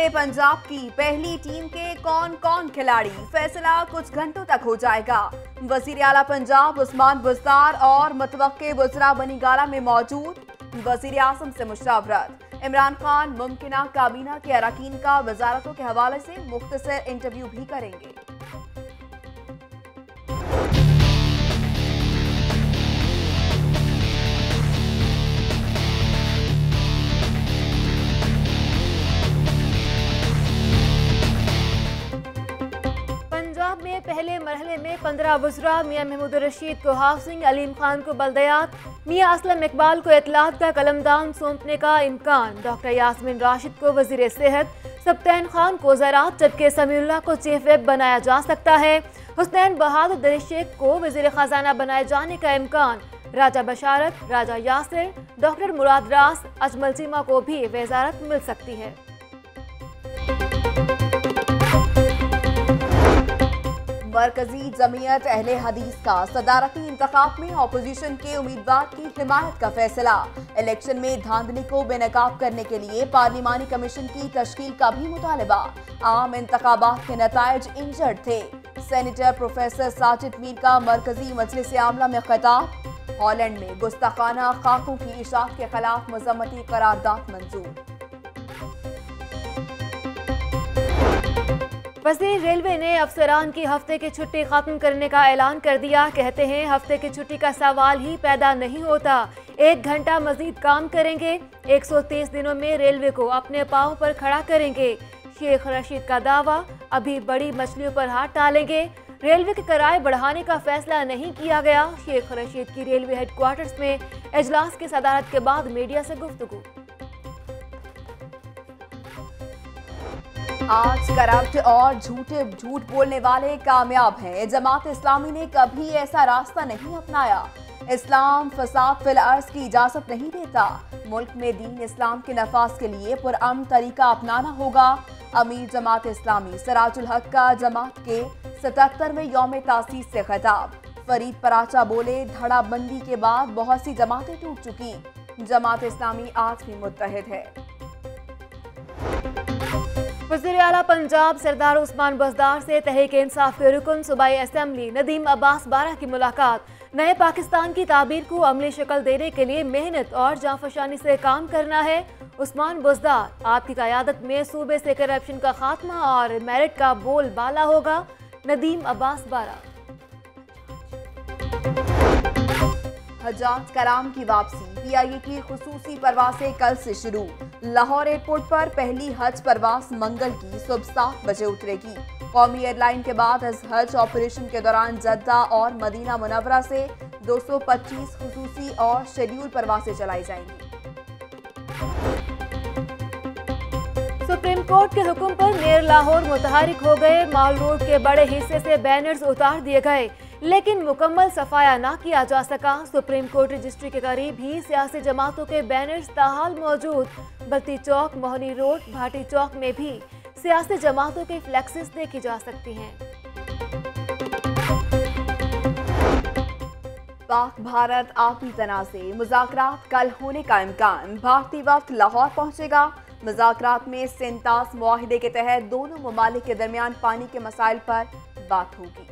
Railway Punjab की पहली team के कौन कौन खिलाड़ी, फैसला कुछ घंटों तक हो जाएगा। वजीर आला पंजाब उस्मान बुज़दार और मुतवक्के बुजरा बनीगाला में मौजूद। वजीर आज़म से मुशावरत। इमरान खान मुमकिना काबीना के अरकान का वजारतों के हवाले से मुख्तसर इंटरव्यू भी करेंगे। पंजाब में पहले मरहले में 15 वज़रा, मियां महमूद रशीद को हाउसिंग, अलीम खान को बल्दियात, मियां असलम इकबाल को इत्तलात का कलमदान सौंपने का इम्कान। डॉक्टर यास्मीन राशिद को वजीर सेहत, सब्तैन खान को ज़राअत, जबकि समीउल्लाह को चीफ विप बनाया जा सकता है। हुसनैन बहादुर शेख को वजीर खजाना बनाए जाने का इम्कान। राजा बशारत, राजा यासिर, डॉक्टर मुराद रास, अजमल चीमा को भी वजारत मिल सकती है। मरकजी जमीयत अहले हदीस का सदारती इंतखाब में अपोजिशन के उम्मीदवार की हिमायत का फैसला। इलेक्शन में धांधली को बेनकाब करने के लिए पार्लिमानी कमीशन की तश्कील का भी मुतालबा। आम इंतखाबात के नताइज इंजर्ड थे। सेनेटर प्रोफेसर साजिद मीर का मरकजी मजलिस आमला में खिताब। हॉलैंड में गुस्ताखाना खाकों की इशाअत के खिलाफ मजम्मती करारदाद मंजूर। वज़ीर रेलवे ने अफसरान की हफ्ते की छुट्टी खत्म करने का ऐलान कर दिया। कहते हैं हफ्ते की छुट्टी का सवाल ही पैदा नहीं होता, 1 घंटा मजीद काम करेंगे। 130 दिनों में रेलवे को अपने पांव पर खड़ा करेंगे। शेख रशीद का दावा, अभी बड़ी मछलियों पर हाथ डालेंगे। रेलवे के किराए बढ़ाने का फैसला नहीं किया गया। शेख रशीद की रेलवे हेडक्वार्टर्स में इजलास की सदारत के बाद मीडिया से गुफ्तगू। आज करप्ट और झूठ बोलने वाले कामयाब हैं। जमात इस्लामी ने कभी ऐसा रास्ता नहीं अपनाया। इस्लाम फसाद फिल अर्ज की इजाजत नहीं देता। मुल्क में दीन इस्लाम के नफाज के लिए पुरअमन तरीका अपनाना होगा। अमीर जमात इस्लामी सिराजुल हक का जमात के 77वें यौम तासीस से खिताब। फरीद पराचा बोले, धड़ाबंदी के बाद बहुत सी जमातें टूट चुकी। जमात इस्लामी आज भी मुत्तहिद है। वज़ीर आला पंजाब सरदार उस्मान बुज़दार से तहरीक इंसाफ के रुकन सूबाई असेंबली नदीम अब्बास बारा की मुलाकात। नए पाकिस्तान की ताबीर को अमली शक्ल देने के लिए मेहनत और जांफशानी से काम करना है। उस्मान बुज़दार, आपकी क़यादत में सूबे से करप्शन का खात्मा और मेरिट का बोलबाला होगा। नदीम अब्बास बारा। हजाज कराम की वापसी। PIA की खुसूसी परवासें कल से शुरू। लाहौर एयरपोर्ट पर पहली हज परवास मंगल की सुबह 7 बजे उतरेगी। कौमी एयरलाइन के बाद हज ऑपरेशन के दौरान जद्दा और मदीना मुनव्वरा से 225 खुसूसी और शेड्यूल परवासें चलाई जाएंगी। सुप्रीम कोर्ट के हुक्म पर मेयर लाहौर मुतहरिक हो गए। माल रोड के बड़े हिस्से से बैनर्स उतार दिए गए, लेकिन मुकम्मल सफाया ना किया जा सका। सुप्रीम कोर्ट रजिस्ट्री के करीब ही सियासी जमातों के बैनर्स ताहाल मौजूद। बत्ती चौक, मोहनी रोड, भाटी चौक में भी सियासी जमातों के फ्लैक्सेस देखी जा सकती हैं। पाक भारत आपसी तनाज़े, मुज़ाकरात कल होने का इम्कान। भारतीय वफ्द लाहौर पहुंचेगा। मुज़ाकरात में 47 मुआहिदे के तहत दोनों ममालिक के दरमियान पानी के मसाइल पर बात होगी।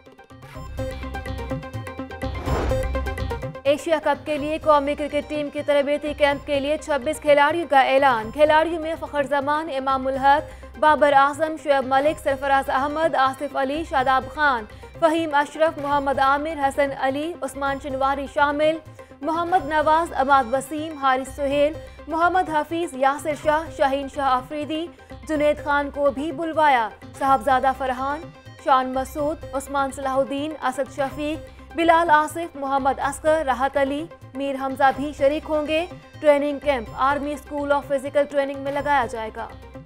एशिया कप के लिए कौमी क्रिकेट टीम की तरबेती कैंप के लिए 26 खिलाड़ियों का ऐलान। खिलाड़ियों में फ़खर जमान, इमामुल हक, बाबर आजम, शुएब मलिक, सरफराज अहमद, आसिफ अली, शादाब खान, फ़हीम अशरफ, मोहम्मद आमिर, हसन अली, उस्मान शनवारी शामिल। मोहम्मद नवाज, अमाद वसीम, हारिस सुहेल, मोहम्मद हफीज, यासिर शाह, शाहीन शाह अफरीदी, जुनेद खान को भी बुलवाया। साहबजादा फरहान, शान मसूद, उस्मान सलाहुद्दीन, असद शफीक, बिलाल आसिफ, मोहम्मद असगर, राहत अली, मीर हमजा भी शरीक होंगे। Training camp army school of physical training में लगाया जाएगा।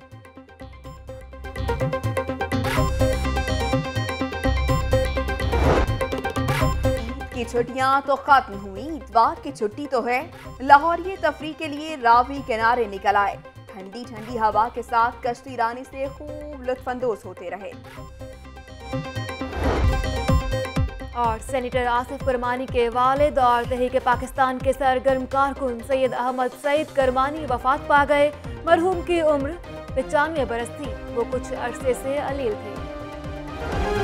की छुट्टियां तो खत्म हुई, इतवार की छुट्टी तो है। लाहौरिये तफरी के लिए रावी किनारे निकल आए। ठंडी ठंडी हवा के साथ कश्ती रानी से खूब लुत्फानंदोज होते रहे। और सेनेटर आसिफ करमानी के वालिद और तहरीक पाकिस्तान के सरगर्म कारकुन सैयद अहमद सईद करमानी वफात पा गए। मरहूम की उम्र 95 बरस थी। वो कुछ अरसे से अलील थे।